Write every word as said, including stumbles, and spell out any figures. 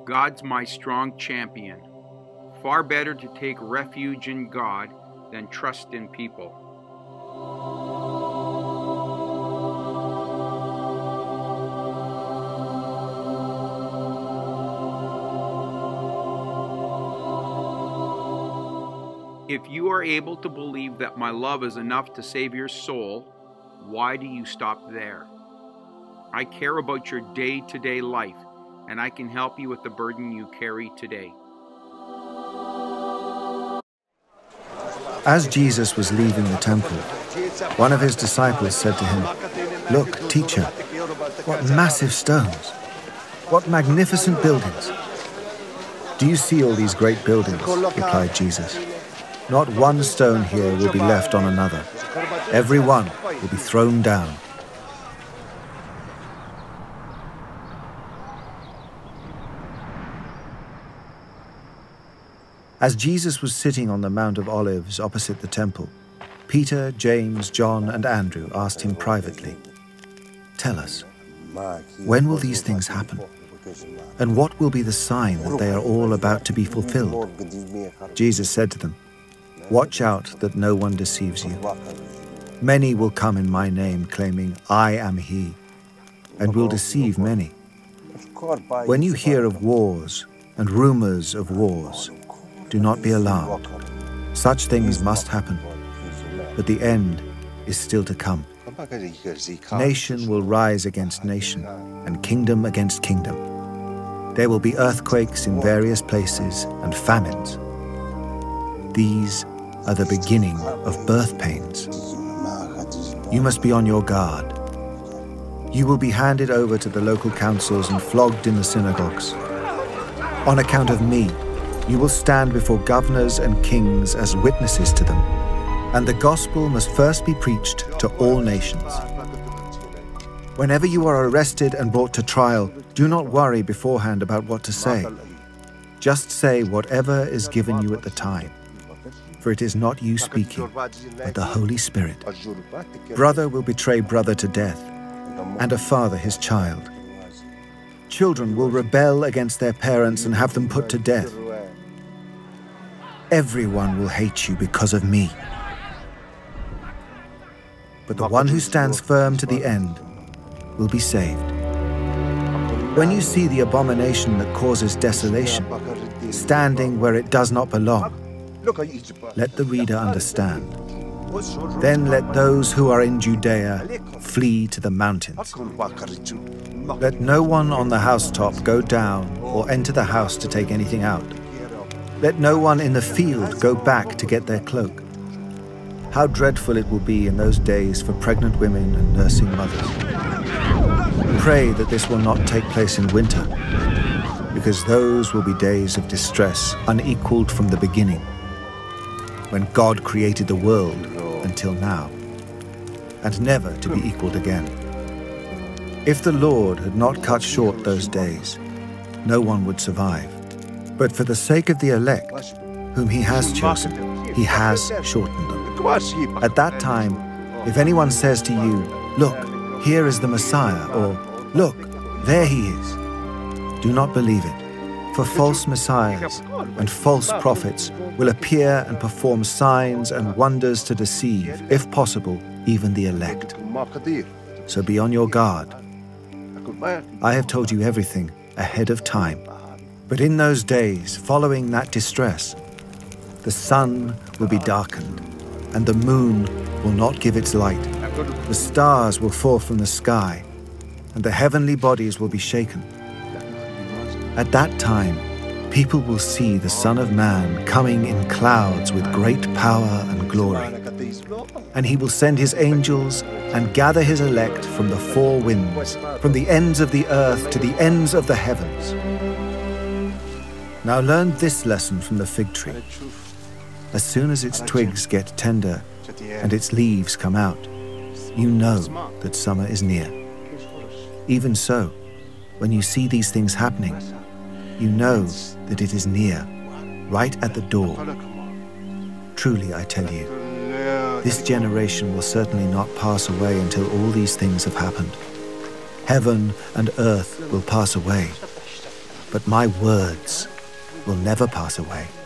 God's my strong champion. Far better to take refuge in God than trust in people. If you are able to believe that my love is enough to save your soul, why do you stop there? I care about your day-to-day life, and I can help you with the burden you carry today. As Jesus was leaving the temple, one of his disciples said to him, "Look, teacher, what massive stones! What magnificent buildings!" "Do you see all these great buildings?" replied Jesus. "Not one stone here will be left on another. Every one will be thrown down." As Jesus was sitting on the Mount of Olives opposite the temple, Peter, James, John, and Andrew asked him privately, "Tell us, when will these things happen? And what will be the sign that they are all about to be fulfilled?" Jesus said to them, "Watch out that no one deceives you. Many will come in my name, claiming, 'I am he,' and will deceive many. When you hear of wars and rumors of wars, do not be alarmed. Such things must happen, but the end is still to come. Nation will rise against nation, and kingdom against kingdom. There will be earthquakes in various places and famines. These are the beginning of birth pains. You must be on your guard. You will be handed over to the local councils and flogged in the synagogues. On account of me, you will stand before governors and kings as witnesses to them, and the gospel must first be preached to all nations. Whenever you are arrested and brought to trial, do not worry beforehand about what to say. Just say whatever is given you at the time, for it is not you speaking, but the Holy Spirit. Brother will betray brother to death, and a father his child. Children will rebel against their parents and have them put to death. Everyone will hate you because of me. But the one who stands firm to the end will be saved. When you see the abomination that causes desolation, standing where it does not belong, let the reader understand. Then let those who are in Judea flee to the mountains. Let no one on the housetop go down or enter the house to take anything out. Let no one in the field go back to get their cloak. How dreadful it will be in those days for pregnant women and nursing mothers. Pray that this will not take place in winter, because those will be days of distress unequaled from the beginning, when God created the world until now, and never to be equaled again. If the Lord had not cut short those days, no one would survive. But for the sake of the elect, whom he has chosen, he has shortened them. At that time, if anyone says to you, "Look, here is the Messiah," or "Look, there he is," do not believe it. For false messiahs and false prophets will appear and perform signs and wonders to deceive, if possible, even the elect. So be on your guard. I have told you everything ahead of time. But in those days, following that distress, the sun will be darkened, and the moon will not give its light. The stars will fall from the sky, and the heavenly bodies will be shaken. At that time, people will see the Son of Man coming in clouds with great power and glory. And he will send his angels and gather his elect from the four winds, from the ends of the earth to the ends of the heavens. Now learn this lesson from the fig tree. As soon as its twigs get tender and its leaves come out, you know that summer is near. Even so, when you see these things happening, you know that it is near, right at the door. Truly, I tell you, this generation will certainly not pass away until all these things have happened. Heaven and earth will pass away, but my words will never pass away.